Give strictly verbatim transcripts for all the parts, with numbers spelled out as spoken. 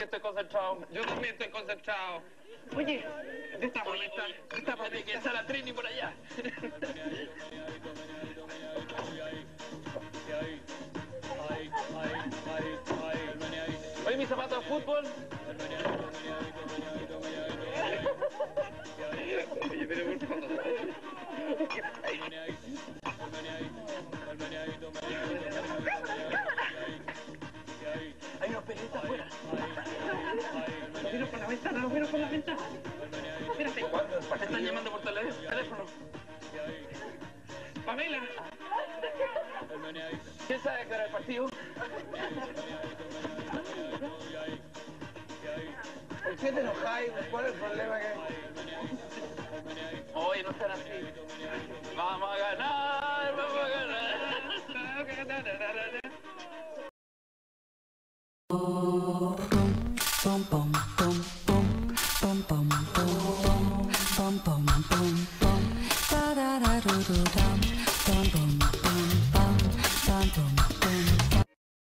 Estoy concentrado. Yo también estoy concentrado. Oye, destapa, destapa, que está la Trini por allá. Oye, mis zapatos de fútbol. Oye, pero por favor. Hay unos periodistas afuera. Lo vieron por la ventana, lo vieron por la ventana. Espérate, me están llamando por teléfono. Pamela. ¿Quién sabe qué era el partido? ¿Por qué te enojáis? ¿Cuál es el problema que hay? Oye, no están así. Vamos a ganar, vamos a ganar. Pom pom pom pom pom pom pom pom pom pom pom da da da do do dum pom pom pom pom pom pom pom.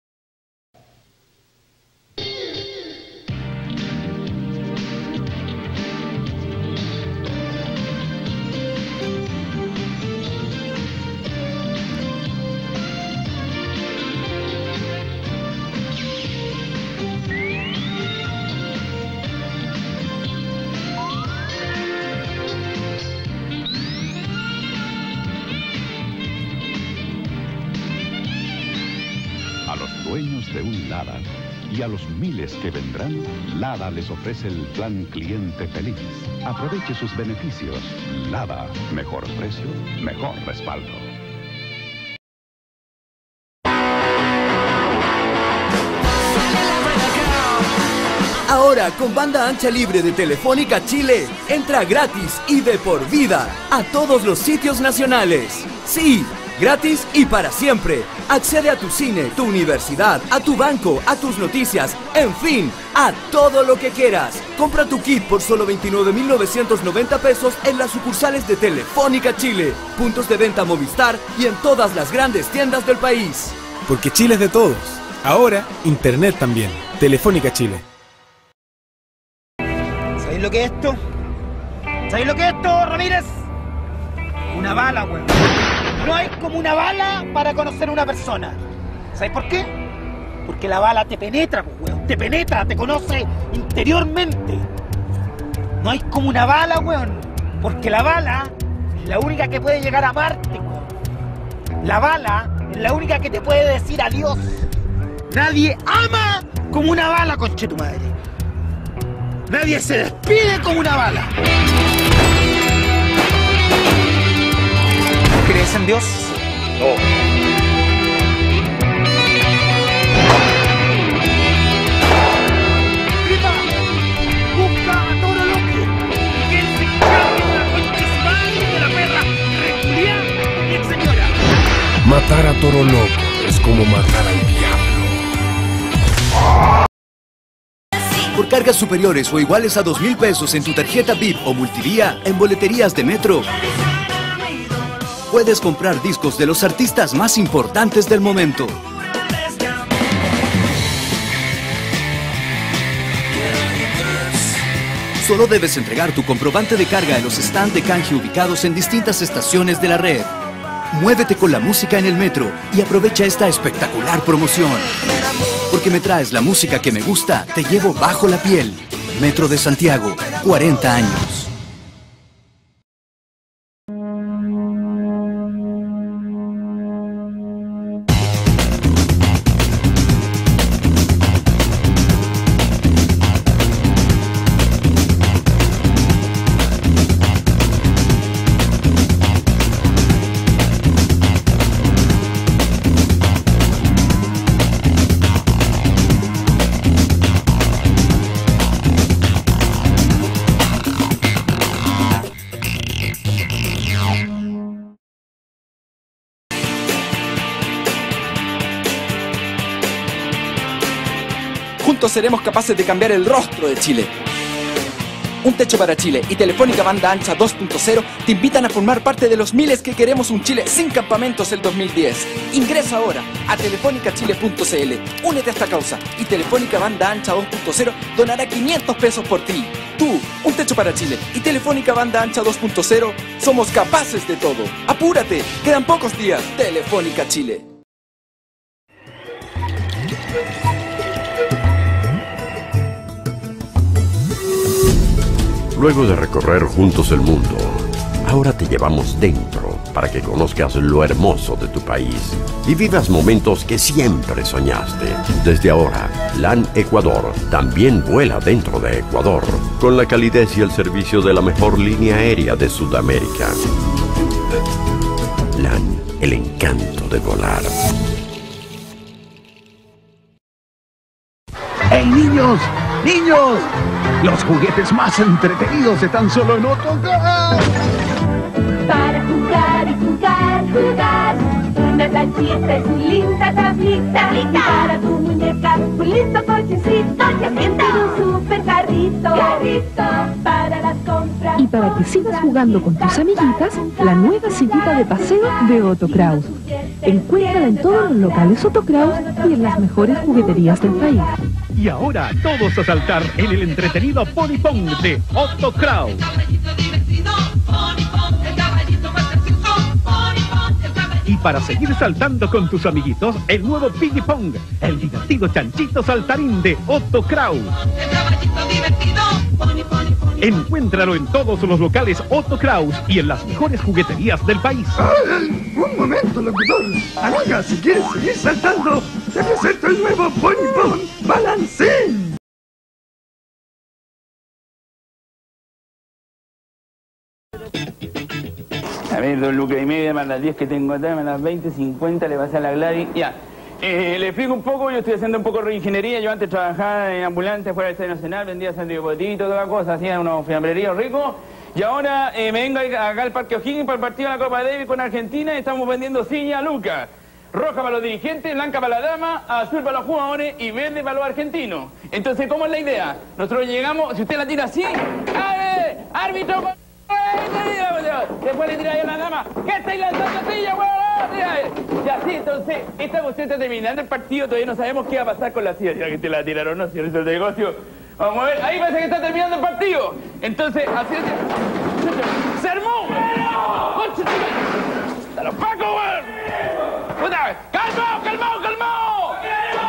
Dueños de un Lada y a los miles que vendrán, Lada les ofrece el plan Cliente Feliz. Aproveche sus beneficios. Lada, mejor precio, mejor respaldo. Ahora, con banda ancha libre de Telefónica Chile, entra gratis y de por vida a todos los sitios nacionales. Sí, gratis y para siempre. Accede a tu cine, tu universidad, a tu banco, a tus noticias, en fin, a todo lo que quieras. Compra tu kit por solo veintinueve mil novecientos noventa pesos en las sucursales de Telefónica Chile, puntos de venta Movistar y en todas las grandes tiendas del país. Porque Chile es de todos. Ahora, Internet también. Telefónica Chile. ¿Sabéis lo que es esto? ¿Sabéis lo que es esto, Ramírez? Una bala, weón. No hay como una bala para conocer a una persona. ¿Sabes por qué? Porque la bala te penetra, pues, weón. Te penetra, te conoce interiormente. No hay como una bala, weón. Porque la bala es la única que puede llegar a amarte, weón. La bala es la única que te puede decir adiós. Nadie ama como una bala, conche tu madre. Nadie se despide como una bala. ¿Crees en Dios? No. ¡Grita! ¡Busca a Toro Loco! ¡Que él se encargue de la concha de su madre, de la perra reculiada y ex señora! Matar a Toro Loco es como matar al diablo. Por cargas superiores o iguales a dos mil pesos en tu tarjeta V I P o multivía en boleterías de Metro, puedes comprar discos de los artistas más importantes del momento. Solo debes entregar tu comprobante de carga en los stands de canje ubicados en distintas estaciones de la red. Muévete con la música en el metro y aprovecha esta espectacular promoción. Porque me traes la música que me gusta, te llevo bajo la piel. Metro de Santiago, cuarenta años. Juntos seremos capaces de cambiar el rostro de Chile. Un Techo para Chile y Telefónica Banda Ancha dos punto cero te invitan a formar parte de los miles que queremos un Chile sin campamentos el dos mil diez. Ingresa ahora a telefónica chile punto c l, únete a esta causa y Telefónica Banda Ancha dos punto cero donará quinientos pesos por ti. Tú, Un Techo para Chile y Telefónica Banda Ancha dos punto cero somos capaces de todo. ¡Apúrate! Quedan pocos días. Telefónica Chile. Luego de recorrer juntos el mundo, ahora te llevamos dentro para que conozcas lo hermoso de tu país y vivas momentos que siempre soñaste. Desde ahora, LAN Ecuador también vuela dentro de Ecuador, con la calidez y el servicio de la mejor línea aérea de Sudamérica. LAN, el encanto de volar. ¡Hey, niños! ¡Niños! Los juguetes más entretenidos están solo en Otocraft. Para jugar y jugar, jugar. Una planchita es muy linda tablita. Para tu muñeca, un lindo cochecito. Cochecito. Un super carrito. Carrito. Para las compras. Y para que sigas jugando con tus amiguitas, la nueva sillita de paseo de Otto Kraus. Encuéntrala en todos los locales Otto Kraus y en las mejores jugueterías del país. Y ahora todos a saltar en el entretenido Pony Pong de Otto Kraus. Y para seguir saltando con tus amiguitos, el nuevo Piggy Pong, el divertido chanchito saltarín de Otto Kraus. Encuéntralo en todos los locales Otto Kraus y en las mejores jugueterías del país. ¡Ay! Un momento, locutor. Amiga, si quieres seguir saltando, te presento el nuevo Pony Pong Balancín. A ver, dos lucas y media más las diez que tengo acá, más las veinte, cincuenta, le pasa a la Gladys. Ya. Eh, le explico un poco, yo estoy haciendo un poco de ingeniería. Yo antes trabajaba en ambulante fuera del Estadio Nacional, vendía sándwich de potito, toda la cosa, hacía unos fiambreríos ricos. Y ahora eh, me vengo acá al Parque O'Higgins para el partido de la Copa Davis con Argentina y estamos vendiendo silla Lucas. Roja para los dirigentes, blanca para la dama, azul para los jugadores y verde para los argentinos. Entonces, ¿cómo es la idea? Nosotros llegamos, si usted la tira así, ¡ay, árbitro! Después le tira a la dama, ¿qué estáis lanzando silla, huevón? Y así, entonces, esta cuestión está terminando el partido, todavía no sabemos qué va a pasar con la silla, ya que te la tiraron, no, si es el negocio. Vamos a ver, ahí parece que está terminando el partido. Entonces, así es. ¡Se armó! ¡A los pacos, weón! ¡Puta! ¡Calmao, calmao, calmao!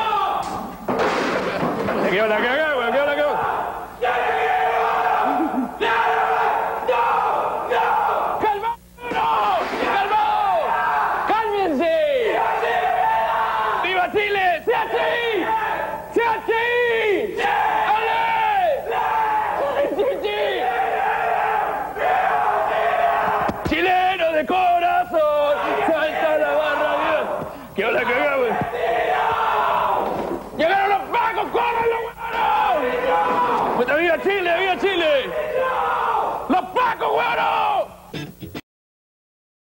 ¡Se quedó la cagada, weón! ¡Quedó la cagada! ¡Chile! ¡Sea Chi! ¡Sea Chi! ¡Ale! ¡Chi! ¡Chileno de corazón! ¡Salta la barra, Dios! ¡Qué hola cagada, güey! ¡Llegaron los pacos! ¡Córranlo, güey! ¡Viva Chile! ¡Viva Chile!